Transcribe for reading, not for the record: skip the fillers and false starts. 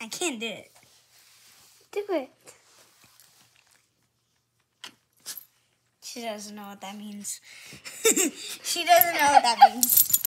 I can't do it. Do it. She doesn't know what that means. She doesn't know what that means.